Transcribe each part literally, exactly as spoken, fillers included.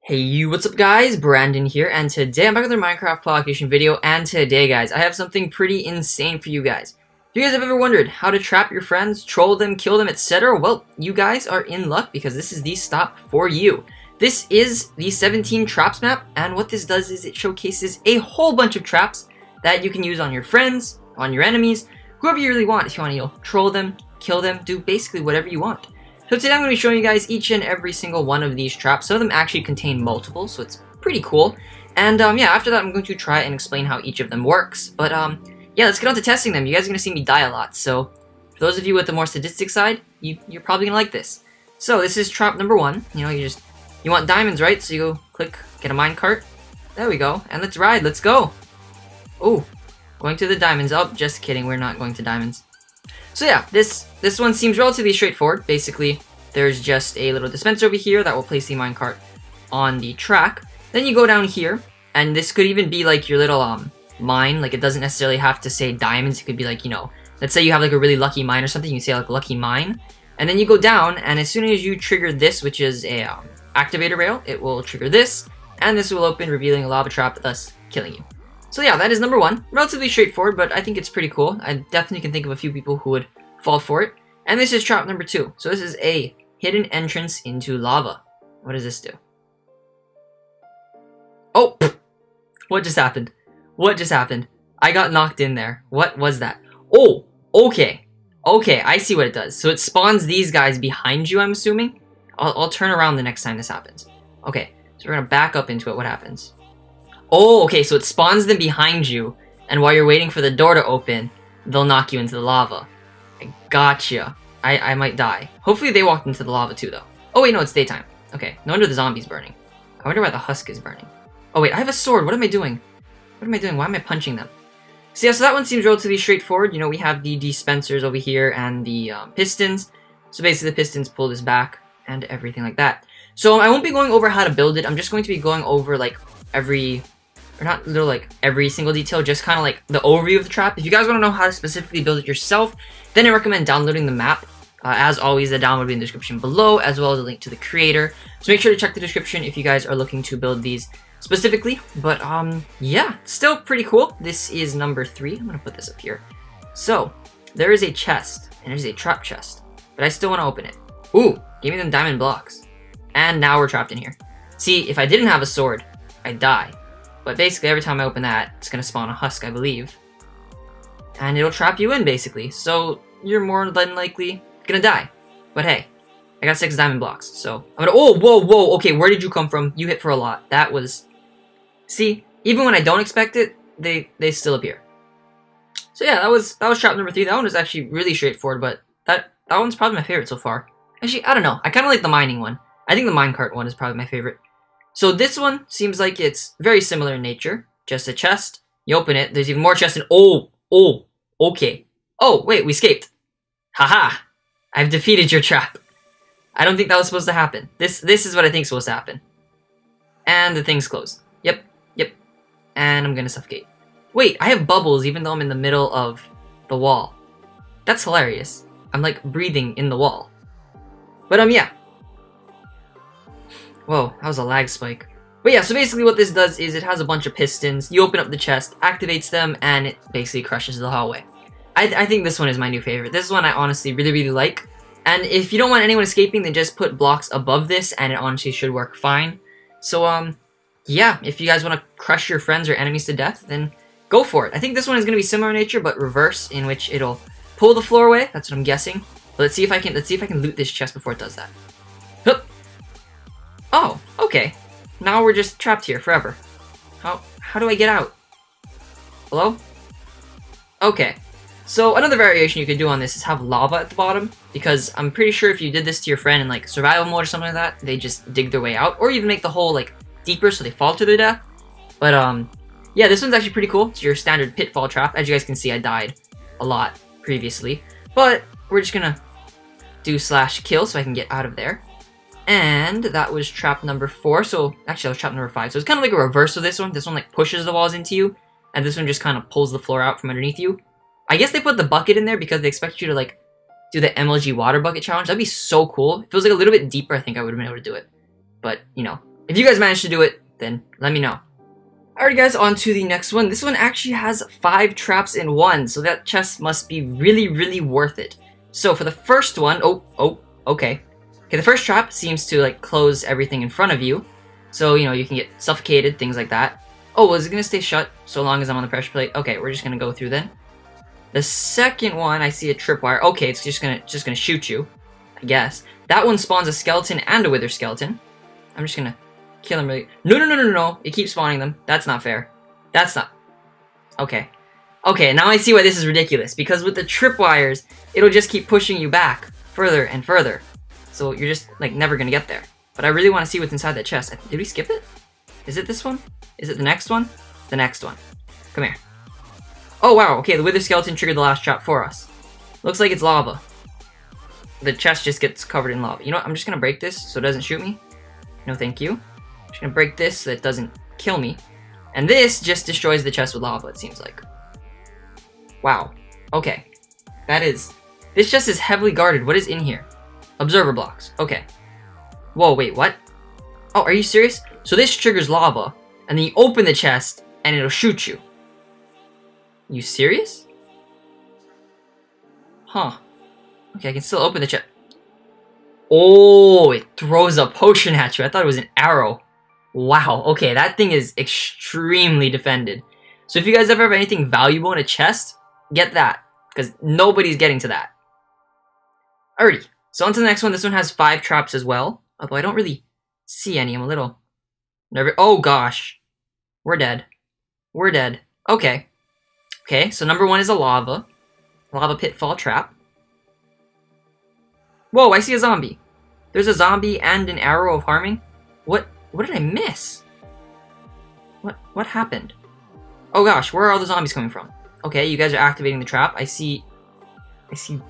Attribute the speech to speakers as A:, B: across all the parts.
A: Hey, what's up guys? Brandon here, and today I'm back with another Minecraft qualification video, and today guys, I have something pretty insane for you guys. If you guys have ever wondered how to trap your friends, troll them, kill them, et cetera, well, you guys are in luck because this is the stop for you. This is the seventeen traps map, and what this does is it showcases a whole bunch of traps that you can use on your friends, on your enemies, whoever you really want. If you want to, you know, troll them, kill them, do basically whatever you want. So today I'm going to be showing you guys each and every single one of these traps. Some of them actually contain multiple, so it's pretty cool. And um, yeah, after that I'm going to try and explain how each of them works. But um, yeah, let's get on to testing them. You guys are going to see me die a lot, so for those of you with the more sadistic side, you, you're probably going to like this. So this is trap number one. You know, you just, you want diamonds, right? So you go click, get a minecart. There we go. And let's ride, let's go. Oh, going to the diamonds. Oh, just kidding, we're not going to diamonds. So yeah, this this one seems relatively straightforward. Basically, there's just a little dispenser over here that will place the minecart on the track. Then you go down here, and this could even be like your little um mine. Like, it doesn't necessarily have to say diamonds. It could be like, you know, let's say you have like a really lucky mine or something. You can say like lucky mine, and then you go down, and as soon as you trigger this, which is a um, activator rail, it will trigger this, and this will open, revealing a lava trap, thus killing you. So yeah, that is number one. Relatively straightforward, but I think it's pretty cool. I definitely can think of a few people who would fall for it. And this is trap number two. So this is a hidden entrance into lava. What does this do? Oh! What just happened? What just happened? I got knocked in there. What was that? Oh! Okay. Okay, I see what it does. So it spawns these guys behind you, I'm assuming. I'll, I'll turn around the next time this happens. Okay, so we're gonna back up into it. What happens? Oh, okay, so it spawns them behind you, and while you're waiting for the door to open, they'll knock you into the lava. I gotcha. I, I might die. Hopefully they walked into the lava too, though. Oh wait, no, it's daytime. Okay, no wonder the zombie's burning. I wonder why the husk is burning. Oh wait, I have a sword. What am I doing? What am I doing? Why am I punching them? So yeah, so that one seems relatively straightforward. You know, we have the dispensers over here and the um, pistons. So basically the pistons pull this back and everything like that. So I won't be going over how to build it. I'm just going to be going over like every... or not little like every single detail, just kind of like the overview of the trap. If you guys want to know how to specifically build it yourself, then I recommend downloading the map. Uh, as always, the download will be in the description below, as well as a link to the creator. So make sure to check the description if you guys are looking to build these specifically. But um, yeah, still pretty cool. This is number three. I'm gonna put this up here. So there is a chest, and there's a trap chest, but I still want to open it. Ooh, give me them diamond blocks. And now we're trapped in here. See, if I didn't have a sword, I'd die. But basically, every time I open that, it's going to spawn a husk, I believe. And it'll trap you in, basically. So, you're more than likely going to die. But hey, I got six diamond blocks, so... I'm gonna- oh, whoa, whoa, okay, where did you come from? You hit for a lot. That was... See, even when I don't expect it, they, they still appear. So yeah, that was that was trap number three. That one was actually really straightforward, but that, that one's probably my favorite so far. Actually, I don't know. I kind of like the mining one. I think the minecart one is probably my favorite. So this one seems like it's very similar in nature. Just a chest. You open it. There's even more chests. And oh, oh, okay. Oh, wait, we escaped. Haha. I've defeated your trap. I don't think that was supposed to happen. This this is what I think is supposed to happen. And the thing's closed. Yep, yep. And I'm gonna suffocate. Wait, I have bubbles even though I'm in the middle of the wall. That's hilarious. I'm like breathing in the wall. But um, yeah. Whoa, that was a lag spike. But yeah, so basically what this does is it has a bunch of pistons. You open up the chest, activates them, and it basically crushes the hallway. I, th I think this one is my new favorite. This one I honestly really, really like. And if you don't want anyone escaping, then just put blocks above this, and it honestly should work fine. So, um, yeah, if you guys want to crush your friends or enemies to death, then go for it. I think this one is going to be similar in nature, but reverse, in which it'll pull the floor away. That's what I'm guessing. But let's see if I can, let's see if I can loot this chest before it does that. Hup. Oh, okay. Now we're just trapped here forever. How how do I get out? Hello? Okay. So another variation you could do on this is have lava at the bottom, because I'm pretty sure if you did this to your friend in like survival mode or something like that, they just dig their way out, or even make the hole like deeper so they fall to their death. But um, yeah, this one's actually pretty cool. It's your standard pitfall trap. As you guys can see, I died a lot previously, but we're just gonna do slash kill so I can get out of there. And that was trap number four. So actually, that was trap number five. So it's kind of like a reverse of this one. This one like pushes the walls into you, and this one just kind of pulls the floor out from underneath you. I guess they put the bucket in there because they expect you to like do the M L G water bucket challenge. That'd be so cool. If it was like a little bit deeper, I think I would have been able to do it. But you know, If you guys managed to do it, then let me know. Alright guys, on to the next one. This one actually has five traps in one, so that chest must be really, really worth it. So for the first one, oh, oh, okay. Okay, the first trap seems to like close everything in front of you. So, you know, you can get suffocated, things like that. Oh, well, is it gonna stay shut so long as I'm on the pressure plate? Okay, we're just gonna go through then. The second one, I see a tripwire. Okay, it's just gonna just gonna shoot you, I guess. That one spawns a skeleton and a wither skeleton. I'm just gonna kill him really. No, no, no, no, no. It keeps spawning them. That's not fair. That's not. Okay. Okay, now I see why this is ridiculous. Because with the tripwires, it'll just keep pushing you back further and further. So you're just, like, never gonna get there. But I really want to see what's inside that chest. Did we skip it? Is it this one? Is it the next one? The next one. Come here. Oh, wow. Okay, the wither skeleton triggered the last trap for us. Looks like it's lava. The chest just gets covered in lava. You know what? I'm just gonna break this so it doesn't shoot me. No, thank you. I'm just gonna break this so that it doesn't kill me. And this just destroys the chest with lava, it seems like. Wow. Okay. That is... This chest is heavily guarded. What is in here? Observer blocks. Okay. Whoa, wait, what? Oh, are you serious? So this triggers lava, and then you open the chest, and it'll shoot you. You serious? Huh. Okay, I can still open the chest. Oh, it throws a potion at you. I thought it was an arrow. Wow, okay, that thing is extremely defended. So if you guys ever have anything valuable in a chest, get that, because nobody's getting to that. Alrighty, so on to the next one. This one has five traps as well, although I don't really see any. I'm a little nervous. Oh gosh, we're dead. We're dead. Okay. Okay, so number one is a lava. Lava pitfall trap. Whoa, I see a zombie. There's a zombie and an arrow of harming. What? What did I miss? What? What happened? Oh gosh, where are all the zombies coming from? Okay, you guys are activating the trap. I see... I see...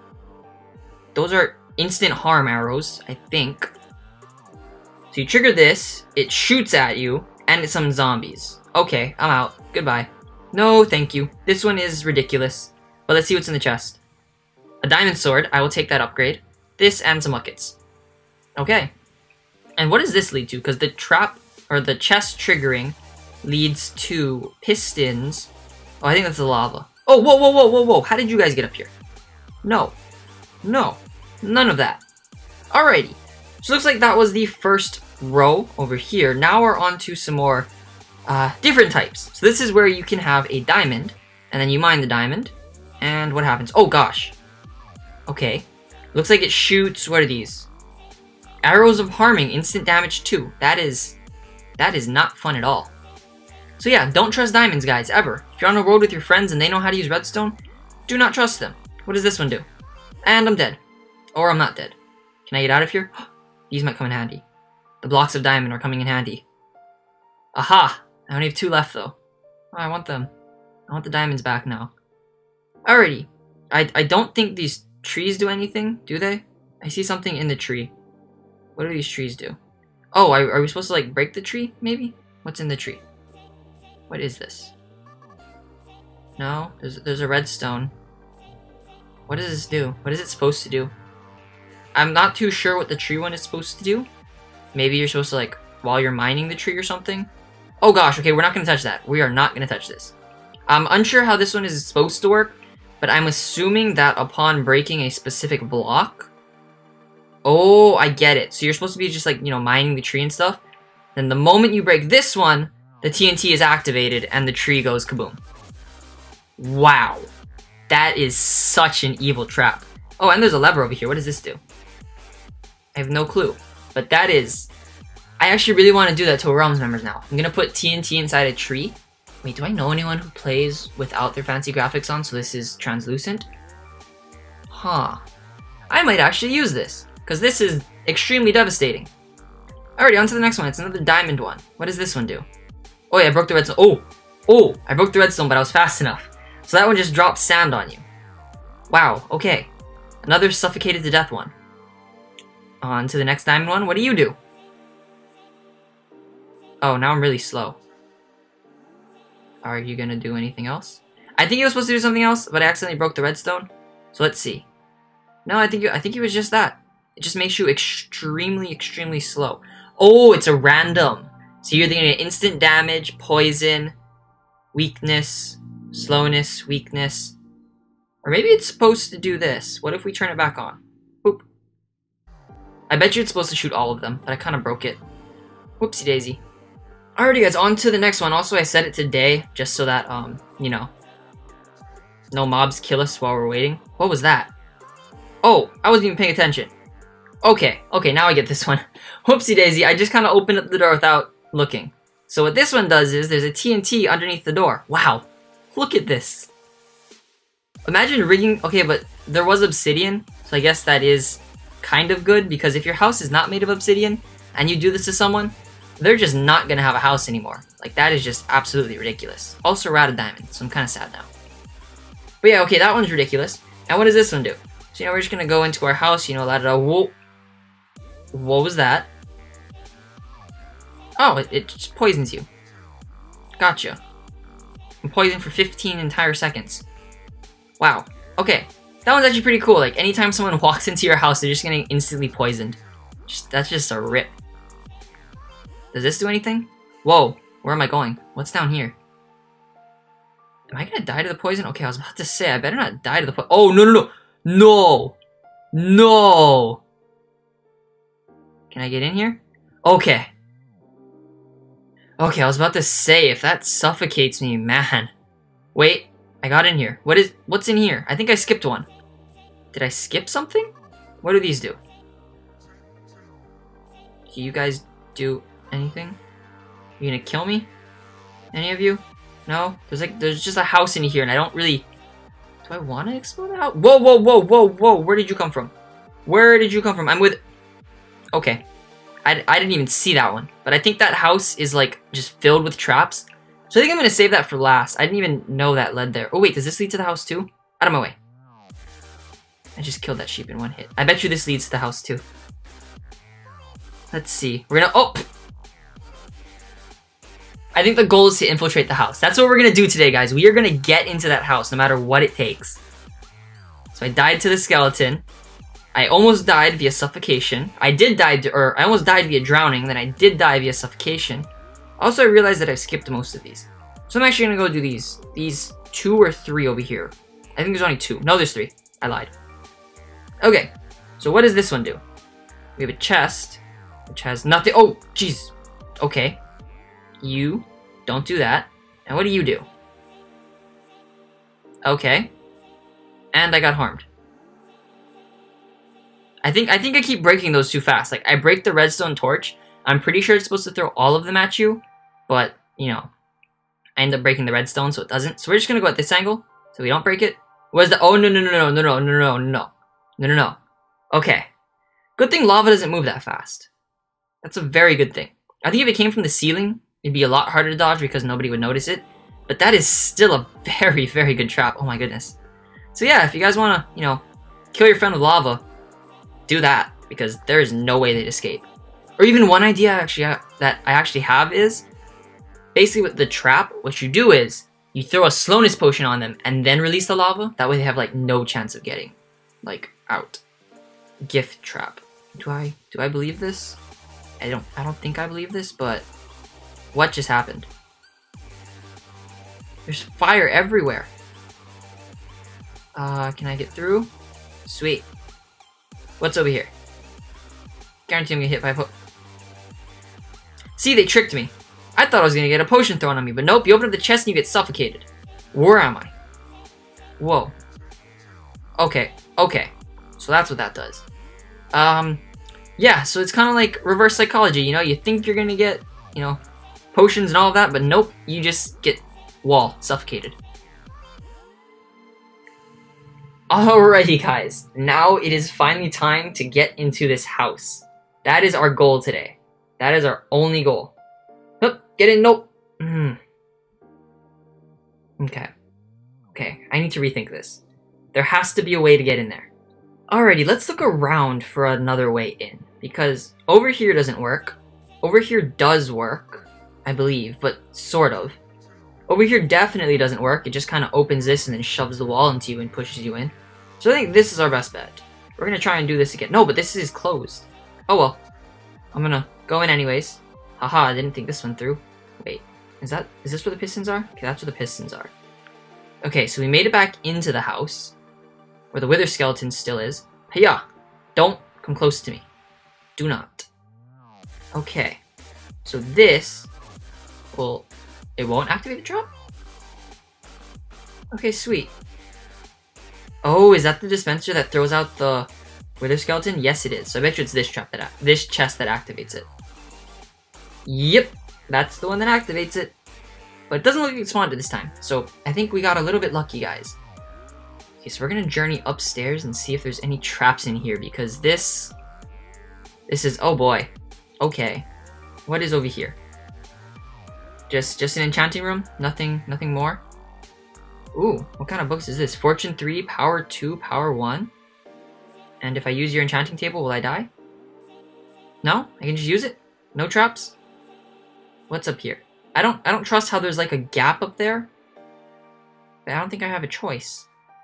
A: Those are instant harm arrows, I think. So you trigger this, it shoots at you, and it summons zombies. Okay, I'm out. Goodbye. No, thank you. This one is ridiculous. But let's see what's in the chest. A diamond sword. I will take that upgrade. This and some buckets. Okay. And what does this lead to? Because the trap, or the chest triggering, leads to pistons. Oh, I think that's the lava. Oh, whoa, whoa, whoa, whoa, whoa. How did you guys get up here? No. No. None of that. Alrighty. So it looks like that was the first row over here. Now we're on to some more uh, different types. So this is where you can have a diamond, and then you mine the diamond. And what happens? Oh, gosh. Okay. Looks like it shoots, what are these? Arrows of harming, instant damage two. That is, that is not fun at all. So yeah, don't trust diamonds, guys, ever. If you're on a road with your friends and they know how to use redstone, do not trust them. What does this one do? And I'm dead. Or I'm not dead. Can I get out of here? These might come in handy. The blocks of diamond are coming in handy. Aha! I only have two left, though. Oh, I want them. I want the diamonds back now. Alrighty. I, I don't think these trees do anything, do they? I see something in the tree. What do these trees do? Oh, are, are we supposed to, like, break the tree, maybe? What's in the tree? What is this? No? There's, there's a redstone. What does this do? What is it supposed to do? I'm not too sure what the tree one is supposed to do. Maybe you're supposed to, like, while you're mining the tree or something? Oh gosh, okay, we're not going to touch that. We are not going to touch this. I'm unsure how this one is supposed to work, but I'm assuming that upon breaking a specific block... Oh, I get it. So you're supposed to be just, like, you know, mining the tree and stuff. Then the moment you break this one, the T N T is activated and the tree goes kaboom. Wow. That is such an evil trap. Oh, and there's a lever over here. What does this do? I have no clue. But that is... I actually really want to do that to Realms members now. I'm going to put T N T inside a tree. Wait, do I know anyone who plays without their fancy graphics on, so this is translucent? Huh. I might actually use this, because this is extremely devastating. Alrighty, on to the next one. It's another diamond one. What does this one do? Oh yeah, I broke the redstone. Oh! Oh! I broke the redstone, but I was fast enough. So that one just drops sand on you. Wow, okay. Another suffocated to death one. On to the next diamond one. What do you do? Oh, now I'm really slow. Are you gonna do anything else? I think you were supposed to do something else, but I accidentally broke the redstone. So let's see. No, I think you, I think it was just that. It just makes you extremely, extremely slow. Oh, it's a random. So you're gonna get instant damage, poison, weakness, slowness, weakness. Or maybe it's supposed to do this. What if we turn it back on? Boop. I bet you it's supposed to shoot all of them, but I kind of broke it. Whoopsie daisy. Alrighty guys, on to the next one. Also, I said it today, just so that, um, you know, no mobs kill us while we're waiting. What was that? Oh, I wasn't even paying attention. Okay, okay, now I get this one. Whoopsie daisy, I just kind of opened up the door without looking. So what this one does is, there's a T N T underneath the door. Wow, look at this. Imagine rigging, okay, but there was obsidian, so I guess that is kind of good, because if your house is not made of obsidian, and you do this to someone, they're just not gonna have a house anymore. Like, that is just absolutely ridiculous. Also, we're out of diamond, so I'm kind of sad now. But yeah, okay, that one's ridiculous. And what does this one do? So, you know, we're just gonna go into our house, you know, la da da, whoa. What was that? Oh, it, it just poisons you. Gotcha. I'm poisoned for fifteen entire seconds. Wow. Okay. That one's actually pretty cool. Like, anytime someone walks into your house, they're just getting instantly poisoned. Just, that's just a rip. Does this do anything? Whoa. Where am I going? What's down here? Am I gonna die to the poison? Okay, I was about to say, I better not die to the poison. Oh, no, no, no. No. No. Can I get in here? Okay. Okay, I was about to say, if that suffocates me, man. Wait, I got in here. What is, what's in here? I think I skipped one. Did I skip something? What do these do? Do you guys do anything? Are you gonna kill me? Any of you? No? There's like, there's just a house in here and I don't really... Do I want to explore the house? Whoa, whoa, whoa, whoa, whoa. Where did you come from? Where did you come from? I'm with... Okay. I, I didn't even see that one. But I think that house is like just filled with traps. So I think I'm going to save that for last. I didn't even know that led there. Oh wait, does this lead to the house too? Out of my way. I just killed that sheep in one hit. I bet you this leads to the house too. Let's see. We're gonna... Oh! I think the goal is to infiltrate the house. That's what we're gonna do today, guys. We are gonna get into that house no matter what it takes. So I died to the skeleton. I almost died via suffocation. I did die, to, or I almost died via drowning, then I did die via suffocation. Also, I realized that I've skipped most of these. So I'm actually gonna go do these. These two or three over here. I think there's only two. No, there's three. I lied. Okay, so what does this one do? We have a chest, which has nothing. Oh, jeez. Okay. You don't do that. And what do you do? Okay. And I got harmed. I think I think I keep breaking those too fast. Like, I break the redstone torch. I'm pretty sure it's supposed to throw all of them at you. But, you know, I end up breaking the redstone, so it doesn't. So we're just going to go at this angle, so we don't break it. Where's the... Oh, no, no, no, no, no, no, no, no, no, no. No, no, no. Okay. Good thing lava doesn't move that fast. That's a very good thing. I think if it came from the ceiling, it'd be a lot harder to dodge because nobody would notice it. But that is still a very, very good trap. Oh my goodness. So yeah, if you guys want to, you know, kill your friend with lava, do that. Because there is no way they'd escape. Or even one idea actually uh, that I actually have is, basically with the trap, what you do is, you throw a slowness potion on them and then release the lava. That way they have like no chance of getting, like, out. Gift trap. Do I, do I believe this? I don't, I don't think I believe this, but what just happened? There's fire everywhere. Uh, can I get through? Sweet. What's over here? Guarantee I'm gonna hit by a po- See, they tricked me. I thought I was gonna get a potion thrown on me, but nope, you open up the chest and you get suffocated. Where am I? Whoa. Okay, okay. So that's what that does. Um, yeah, so it's kind of like reverse psychology, you know? You think you're gonna get, you know, potions and all of that, but nope, you just get wall suffocated. Alrighty, guys. Now it is finally time to get into this house. That is our goal today. That is our only goal. Nope, get in, nope. Mm. Okay. Okay, I need to rethink this. There has to be a way to get in there. Alrighty, let's look around for another way in. Because over here doesn't work. Over here does work, I believe, but sort of. Over here definitely doesn't work. It just kind of opens this and then shoves the wall into you and pushes you in. So I think this is our best bet. We're going to try and do this again. No, but this is closed. Oh well. I'm gonna go in anyways. Haha, I didn't think this one through. Wait, is that is this where the pistons are? Okay, that's where the pistons are. Okay, so we made it back into the house, where the wither skeleton still is. Hiya! Don't come close to me. Do not. Okay, so this will... It won't activate the trap? Okay, sweet. Oh, is that the dispenser that throws out the wither skeleton? Yes, it is. So I bet you it's this trap that this chest that activates it. Yep, that's the one that activates it. But it doesn't look like it spawned it this time. So I think we got a little bit lucky, guys. Okay, so we're gonna journey upstairs and see if there's any traps in here because this, this is, oh boy. Okay, what is over here? Just, just an enchanting room? Nothing, nothing more? Ooh, what kind of books is this? Fortune three, Power two, Power one. And if I use your enchanting table, will I die? No? I can just use it? No traps? What's up here? I don't I don't trust how there's like a gap up there. But I don't think I have a choice.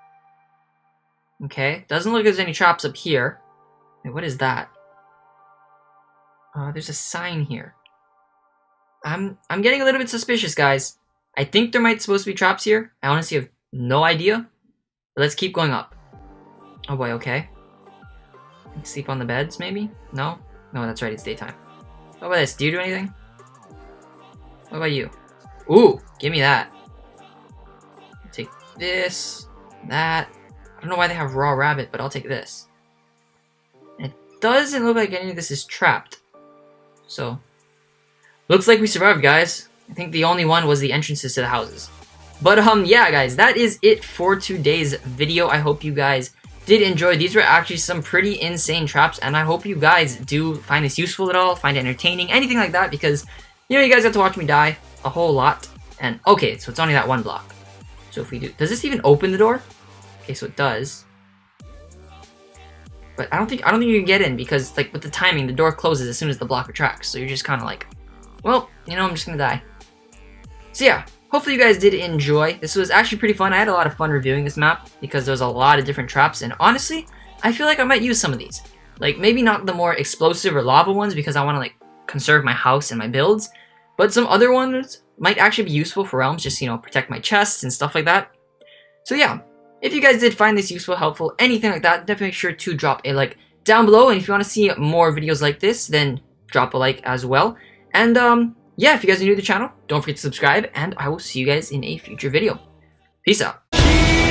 A: Okay, doesn't look like there's any traps up here. Wait, what is that? Uh, there's a sign here. I'm I'm getting a little bit suspicious, guys. I think there might supposed to be traps here. I honestly have no idea. But let's keep going up. Oh boy, okay. Sleep on the beds, maybe? No? No, that's right, it's daytime. What about this? Do you do anything? What about you? Ooh, give me that. Take this, that. I don't know why they have raw rabbit, but I'll take this. It doesn't look like any of this is trapped. So, looks like we survived, guys. I think the only one was the entrances to the houses. But, um, yeah, guys, that is it for today's video. I hope you guys did enjoy. These were actually some pretty insane traps, and I hope you guys do find this useful at all, find it entertaining, anything like that, because, you know, you guys have to watch me die a whole lot. And, okay, so it's only that one block. So if we do... Does this even open the door? Okay, so it does. But I don't think I don't think you can get in, because, like, with the timing, the door closes as soon as the block retracts. So you're just kind of like, well, you know, I'm just gonna die. So yeah, hopefully you guys did enjoy. This was actually pretty fun. I had a lot of fun reviewing this map because there's a lot of different traps, and honestly, I feel like I might use some of these. Like, maybe not the more explosive or lava ones because I want to, like, conserve my house and my builds, but some other ones might actually be useful for realms, just, you know, protect my chests and stuff like that. So yeah, if you guys did find this useful, helpful, anything like that, definitely make sure to drop a like down below, and if you want to see more videos like this, then drop a like as well. And, um... yeah, if you guys are new to the channel, don't forget to subscribe, and I will see you guys in a future video. Peace out.